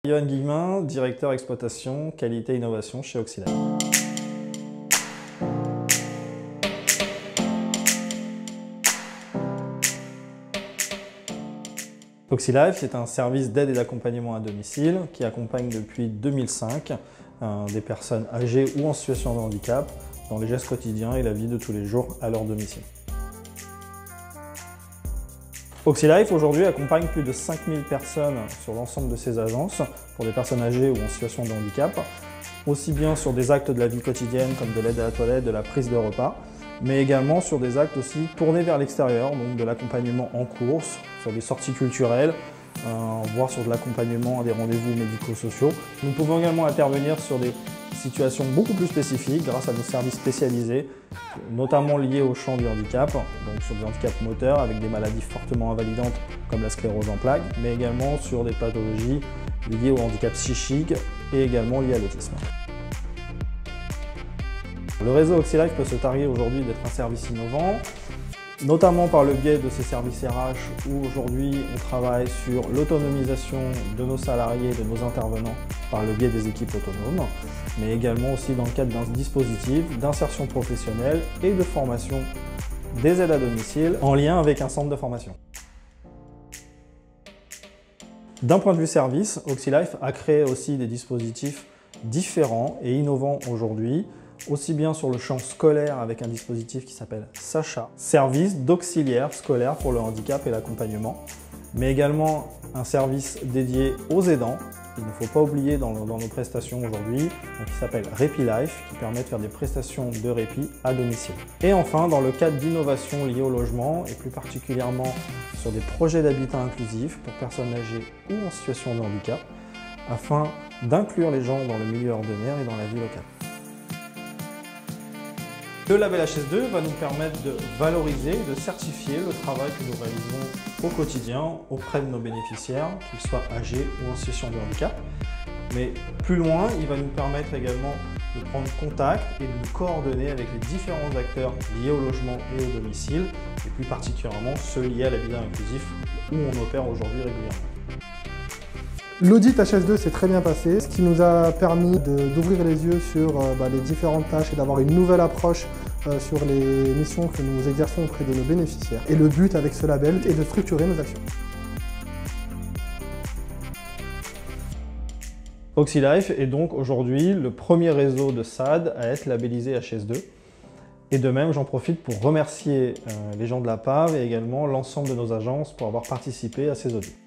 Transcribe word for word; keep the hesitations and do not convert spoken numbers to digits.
Johan Guillemin, directeur exploitation, qualité et innovation chez Oxylife. Oxylife, c'est un service d'aide et d'accompagnement à domicile qui accompagne depuis deux mille cinq euh, des personnes âgées ou en situation de handicap dans les gestes quotidiens et la vie de tous les jours à leur domicile. Oxylife aujourd'hui accompagne plus de cinq mille personnes sur l'ensemble de ses agences pour des personnes âgées ou en situation de handicap, aussi bien sur des actes de la vie quotidienne comme de l'aide à la toilette, de la prise de repas, mais également sur des actes aussi tournés vers l'extérieur, donc de l'accompagnement en course, sur des sorties culturelles, euh, voire sur de l'accompagnement à des rendez-vous médico-sociaux. Nous pouvons également intervenir sur des situations beaucoup plus spécifiques grâce à nos services spécialisés, notamment liés au champ du handicap, donc sur des handicaps moteurs avec des maladies fortement invalidantes comme la sclérose en plaques, mais également sur des pathologies liées au handicap psychique et également liées à l'autisme. Le réseau Oxylife peut se targuer aujourd'hui d'être un service innovant, notamment par le biais de ses services R H où aujourd'hui on travaille sur l'autonomisation de nos salariés et de nos intervenants par le biais des équipes autonomes, mais également aussi dans le cadre d'un dispositif d'insertion professionnelle et de formation des aides à domicile en lien avec un centre de formation. D'un point de vue service, Oxylife a créé aussi des dispositifs différents et innovants aujourd'hui, aussi bien sur le champ scolaire avec un dispositif qui s'appelle Sacha, service d'auxiliaire scolaire pour le handicap et l'accompagnement, mais également un service dédié aux aidants, qu'il ne faut pas oublier dans, dans nos prestations aujourd'hui, qui s'appelle RepiLife, qui permet de faire des prestations de répit à domicile. Et enfin, dans le cadre d'innovation liée au logement, et plus particulièrement sur des projets d'habitat inclusif pour personnes âgées ou en situation de handicap, afin d'inclure les gens dans le milieu ordinaire et dans la vie locale. Le label H S deux va nous permettre de valoriser, de certifier le travail que nous réalisons au quotidien auprès de nos bénéficiaires, qu'ils soient âgés ou en situation de handicap. Mais plus loin, il va nous permettre également de prendre contact et de nous coordonner avec les différents acteurs liés au logement et au domicile, et plus particulièrement ceux liés à l'habitat inclusif où on opère aujourd'hui régulièrement. L'audit H S deux s'est très bien passé, ce qui nous a permis d'ouvrir les yeux sur euh, bah, les différentes tâches et d'avoir une nouvelle approche euh, sur les missions que nous exerçons auprès de nos bénéficiaires. Et le but avec ce label est de structurer nos actions. Oxylife est donc aujourd'hui le premier réseau de S A D à être labellisé H S deux. Et de même, j'en profite pour remercier euh, les gens de la P A V et également l'ensemble de nos agences pour avoir participé à ces audits.